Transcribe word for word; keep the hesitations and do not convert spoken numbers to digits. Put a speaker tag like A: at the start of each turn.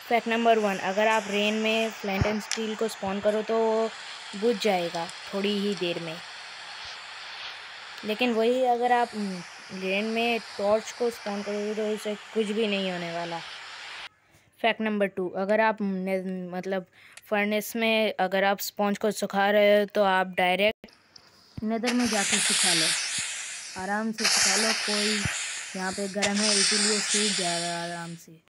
A: Fact number one, अगर आप rain में फ्लेंट एंड स्टील को स्पॉन करो तो वो बुझ जाएगा थोड़ी ही देर में, लेकिन वही अगर आप रेन में टॉर्च को स्पॉन करोगे तो उसे कुछ भी नहीं होने वाला। फैक्ट नंबर टू, अगर आप मतलब फर्नेस में अगर आप स्पॉन्ज को सुखा रहे हो तो आप डायरेक्ट नेदर में जाके सुखा लो, आराम से सुखा लो। कोई यहाँ पे गर्म है इसीलिए सूख जाएगा आराम से।